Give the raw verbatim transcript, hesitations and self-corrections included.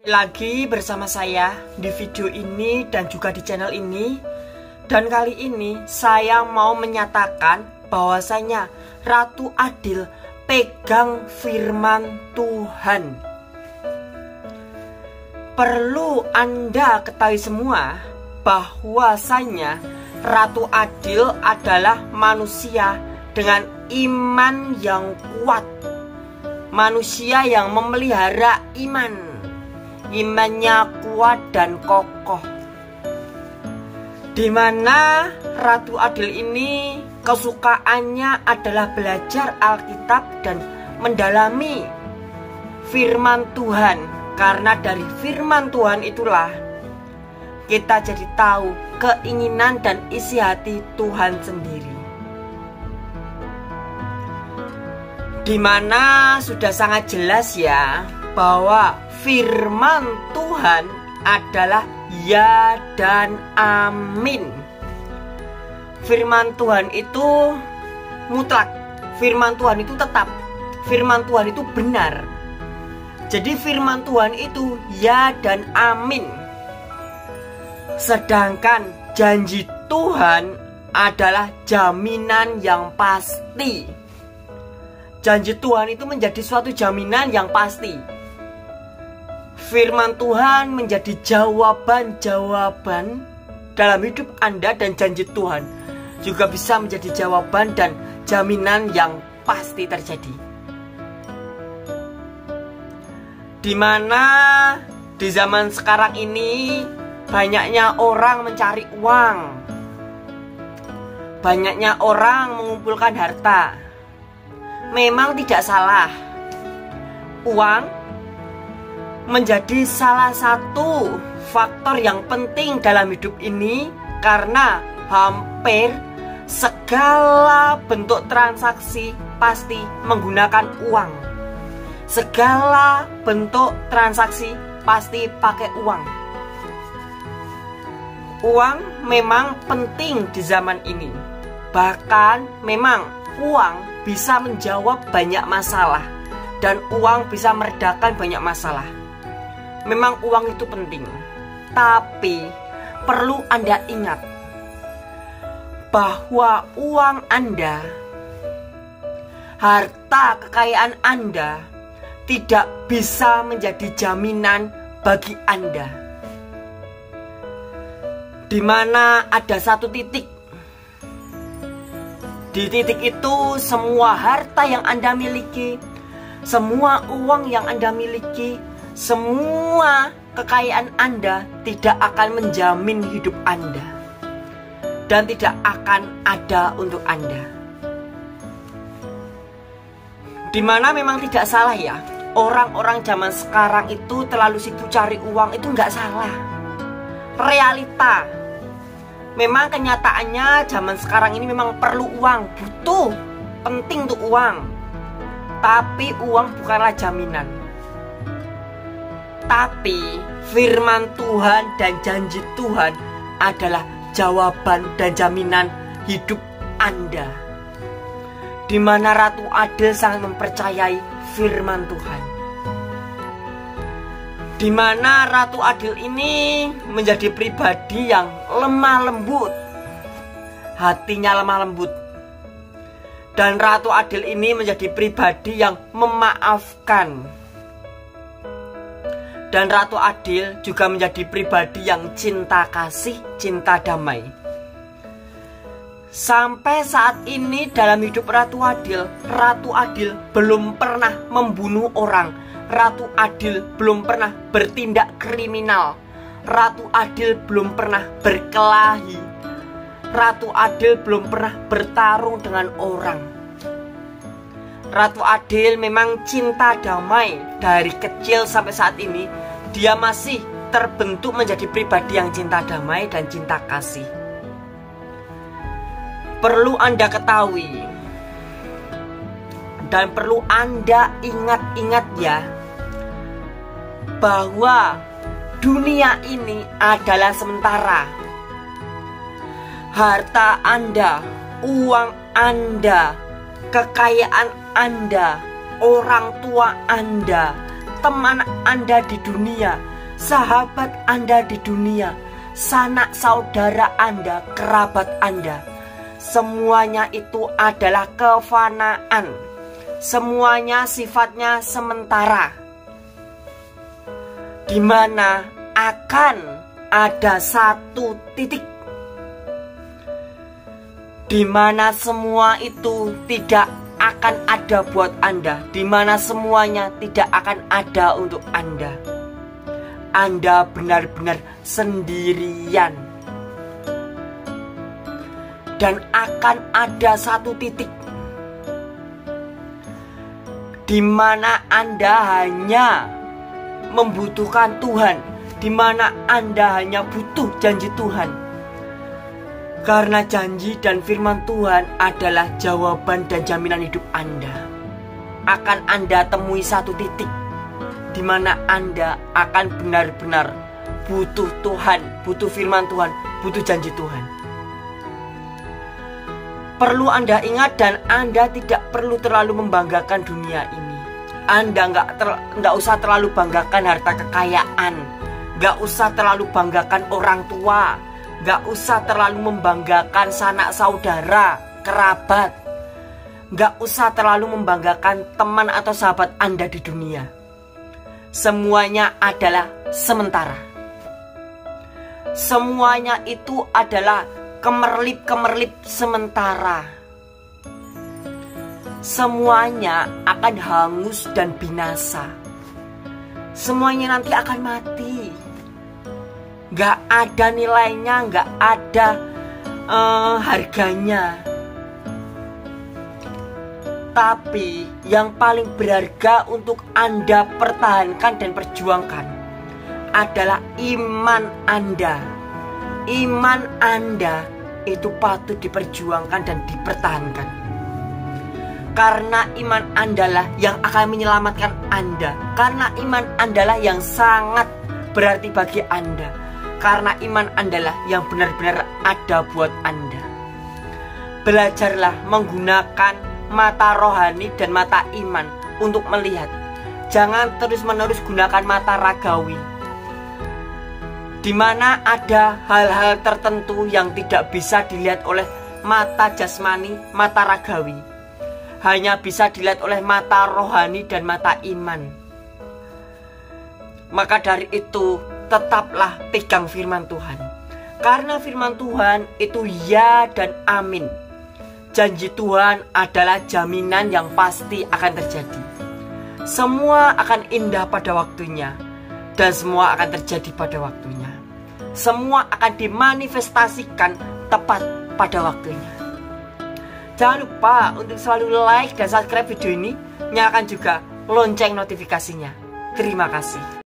lagi bersama saya di video ini dan juga di channel ini. Dan kali ini saya mau menyatakan bahwasanya Ratu Adil pegang firman Tuhan. Perlu Anda ketahui semua bahwasanya Ratu Adil adalah manusia dengan iman yang kuat, manusia yang memelihara iman, imannya kuat dan kokoh. Dimana Ratu Adil ini kesukaannya adalah belajar Alkitab dan mendalami firman Tuhan. Karena dari firman Tuhan itulah kita jadi tahu keinginan dan isi hati Tuhan sendiri. Dimana sudah sangat jelas ya bahwa firman Tuhan adalah ya dan amin. Firman Tuhan itu mutlak, firman Tuhan itu tetap, firman Tuhan itu benar. Jadi firman Tuhan itu ya dan amin. Sedangkan janji Tuhan adalah jaminan yang pasti. Janji Tuhan itu menjadi suatu jaminan yang pasti. Firman Tuhan menjadi jawaban-jawaban dalam hidup Anda, dan janji Tuhan juga bisa menjadi jawaban dan jaminan yang pasti terjadi. Dimana di zaman sekarang ini banyaknya orang mencari uang, banyaknya orang mengumpulkan harta. Memang tidak salah, uang menjadi salah satu faktor yang penting dalam hidup ini, karena hampir segala bentuk transaksi pasti menggunakan uang. Segala bentuk transaksi pasti pakai uang. Uang memang penting di zaman ini. Bahkan memang uang bisa menjawab banyak masalah, dan uang bisa meredakan banyak masalah. Memang uang itu penting, tapi perlu Anda ingat bahwa uang Anda, harta kekayaan Anda tidak bisa menjadi jaminan bagi Anda. Di mana ada satu titik, di titik itu semua harta yang Anda miliki, semua uang yang Anda miliki, semua kekayaan Anda tidak akan menjamin hidup Anda, dan tidak akan ada untuk Anda. Dimana memang tidak salah ya, orang-orang zaman sekarang itu terlalu sibuk cari uang, itu nggak salah. Realita, memang kenyataannya zaman sekarang ini memang perlu uang, butuh, penting untuk uang. Tapi uang bukanlah jaminan. Tapi firman Tuhan dan janji Tuhan adalah jawaban dan jaminan hidup Anda. Di mana Ratu Adil sangat mempercayai firman Tuhan. Di mana Ratu Adil ini menjadi pribadi yang lemah lembut, hatinya lemah lembut. Dan Ratu Adil ini menjadi pribadi yang memaafkan. Dan Ratu Adil juga menjadi pribadi yang cinta kasih, cinta damai. Sampai saat ini dalam hidup Ratu Adil, Ratu Adil belum pernah membunuh orang. Ratu Adil belum pernah bertindak kriminal. Ratu Adil belum pernah berkelahi. Ratu Adil belum pernah bertarung dengan orang. Ratu Adil memang cinta damai. Dari kecil sampai saat ini dia masih terbentuk menjadi pribadi yang cinta damai dan cinta kasih. Perlu Anda ketahui dan perlu Anda ingat-ingat ya, bahwa dunia ini adalah sementara. Harta Anda, uang Anda, kekayaan Anda, orang tua Anda, teman Anda di dunia sahabat Anda di dunia, sanak saudara Anda, kerabat Anda, semuanya itu adalah kefanaan. Semuanya sifatnya sementara, di mana akan ada satu titik di mana semua itu tidak akan ada buat Anda, di mana semuanya tidak akan ada untuk Anda. Anda benar-benar sendirian. Dan akan ada satu titik di mana Anda hanya membutuhkan Tuhan, di mana Anda hanya butuh janji Tuhan. Karena janji dan firman Tuhan adalah jawaban dan jaminan hidup Anda. Akan Anda temui satu titik di mana Anda akan benar-benar butuh Tuhan, butuh firman Tuhan, butuh janji Tuhan. Perlu Anda ingat dan Anda tidak perlu terlalu membanggakan dunia ini. Anda nggak ter, nggak usah terlalu banggakan harta kekayaan, nggak usah terlalu banggakan orang tua, nggak usah terlalu membanggakan sanak saudara, kerabat, nggak usah terlalu membanggakan teman atau sahabat Anda di dunia. Semuanya adalah sementara. Semuanya itu adalah kemerlip-kemerlip sementara. Semuanya akan hangus dan binasa. Semuanya nanti akan mati. Gak ada nilainya, gak ada uh, harganya. Tapi yang paling berharga untuk Anda pertahankan dan perjuangkan adalah iman Anda. Iman Anda itu patut diperjuangkan dan dipertahankan. Karena iman Anda lah yang akan menyelamatkan Anda. Karena iman Anda lah yang sangat berarti bagi Anda. Karena iman Anda lah yang benar-benar ada buat Anda. Belajarlah menggunakan mata rohani dan mata iman untuk melihat. Jangan terus-menerus gunakan mata ragawi, di mana ada hal-hal tertentu yang tidak bisa dilihat oleh mata jasmani, mata ragawi. Hanya bisa dilihat oleh mata rohani dan mata iman. Maka dari itu, tetaplah pegang firman Tuhan. Karena firman Tuhan itu ya dan amin. Janji Tuhan adalah jaminan yang pasti akan terjadi. Semua akan indah pada waktunya. Dan semua akan terjadi pada waktunya. Semua akan dimanifestasikan tepat pada waktunya. Jangan lupa untuk selalu like dan subscribe video ini. Nyalakan juga lonceng notifikasinya. Terima kasih.